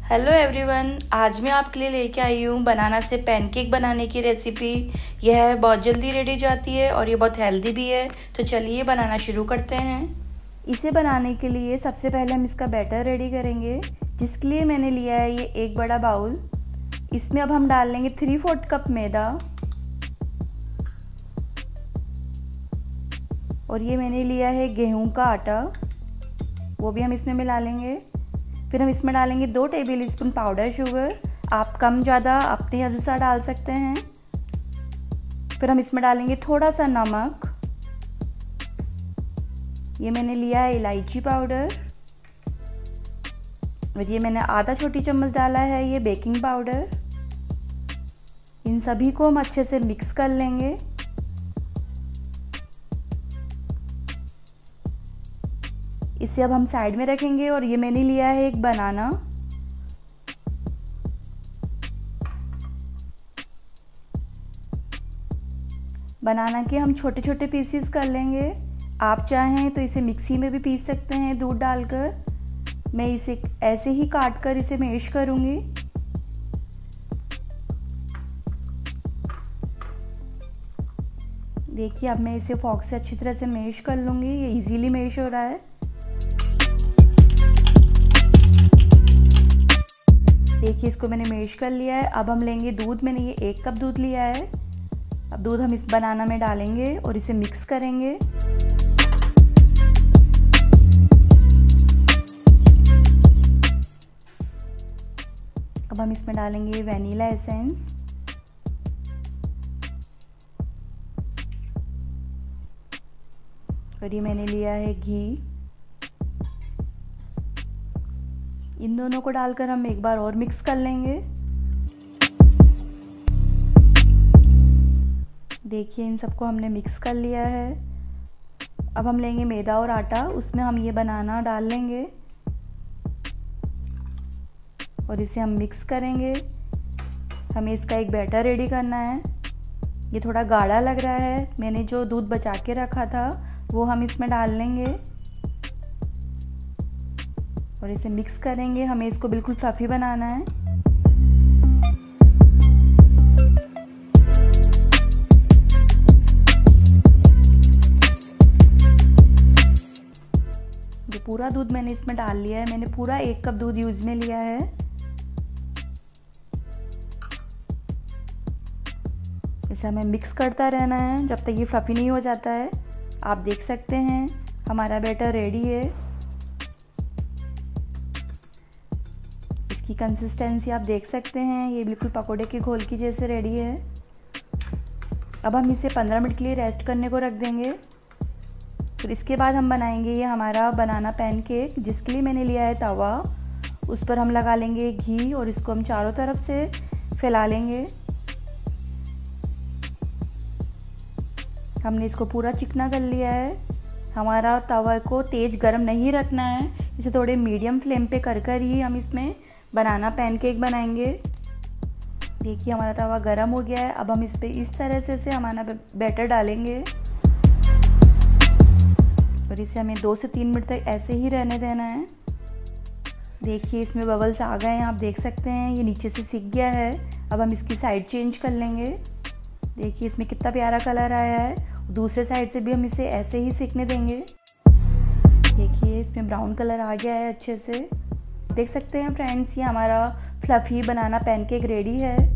Hello everyone, आज मैं आपके लिए लेके आई हूँ बनाना से पैनकेक बनाने की रेसिपी। यह बहुत जल्दी रेडी जाती है और ये बहुत हेल्दी भी है। तो चलिए बनाना शुरू करते हैं। इसे बनाने के लिए सबसे पहले हम इसका बैटर रेडी करेंगे, जिसके लिए मैंने लिया है ये एक बड़ा बाउल। इसमें अब हम डाल लेंगे 3/4 कप मैदा और ये मैंने लिया है गेहूं का आटा, वो भी हम इसमें मिला लेंगे। फिर हम इसमें डालेंगे 2 टेबल स्पून पाउडर शुगर। आप कम ज़्यादा अपने अनुसार डाल सकते हैं। फिर हम इसमें डालेंगे थोड़ा सा नमक। ये मैंने लिया है इलायची पाउडर और ये मैंने आधा छोटी चम्मच डाला है ये बेकिंग पाउडर। इन सभी को हम अच्छे से मिक्स कर लेंगे। इसे अब हम साइड में रखेंगे और ये मैंने लिया है एक बनाना। बनाना के हम छोटे छोटे पीसेस कर लेंगे। आप चाहें तो इसे मिक्सी में भी पीस सकते हैं दूध डालकर। मैं इसे ऐसे ही काट कर इसे मैश करूंगी। देखिए अब मैं इसे फॉक से अच्छी तरह से मैश कर लूंगी। ये इजीली मैश हो रहा है। देखिए इसको मैंने मैश कर लिया है। अब हम लेंगे दूध। मैंने ये 1 कप दूध लिया है। अब दूध हम इस बनाना में डालेंगे और इसे मिक्स करेंगे। अब हम इसमें डालेंगे वैनिला एसेंस और ये मैंने लिया है घी। इन दोनों को डालकर हम एक बार और मिक्स कर लेंगे। देखिए इन सबको हमने मिक्स कर लिया है। अब हम लेंगे मैदा और आटा, उसमें हम ये बनाना डाल लेंगे और इसे हम मिक्स करेंगे। हमें इसका एक बैटर रेडी करना है। ये थोड़ा गाढ़ा लग रहा है। मैंने जो दूध बचा के रखा था वो हम इसमें डाल लेंगे और इसे मिक्स करेंगे। हमें इसको बिल्कुल फ्लफी बनाना है। जो पूरा दूध मैंने इसमें डाल लिया है। मैंने पूरा 1 कप दूध यूज में लिया है। इसे हमें मिक्स करता रहना है जब तक ये फ्लफी नहीं हो जाता है। आप देख सकते हैं हमारा बैटर रेडी है। इसकी कंसिस्टेंसी आप देख सकते हैं, ये बिल्कुल पकोड़े के घोल की जैसे रेडी है। अब हम इसे 15 मिनट के लिए रेस्ट करने को रख देंगे। फिर इसके बाद हम बनाएंगे ये हमारा बनाना पैनकेक, जिसके लिए मैंने लिया है तवा। उस पर हम लगा लेंगे घी और इसको हम चारों तरफ से फैला लेंगे। हमने इसको पूरा चिकना कर लिया है। हमारा तवा को तेज़ गरम नहीं रखना है, इसे थोड़े मीडियम फ्लेम पे कर ही हम इसमें बनाना पैनकेक बनाएंगे। देखिए हमारा तवा गरम हो गया है। अब हम इस पे इस तरह से हमारा बैटर डालेंगे और इसे हमें 2 से 3 मिनट तक ऐसे ही रहने देना है। देखिए इसमें बबल्स आ गए हैं, आप देख सकते हैं ये नीचे से सिक गया है। अब हम इसकी साइड चेंज कर लेंगे। देखिए इसमें कितना प्यारा कलर आया है। दूसरे साइड से भी हम इसे ऐसे ही सेकने देंगे। देखिए इसमें ब्राउन कलर आ गया है अच्छे से। देख सकते हैं फ्रेंड्स, ये हमारा फ्लफी बनाना पैनकेक रेडी है।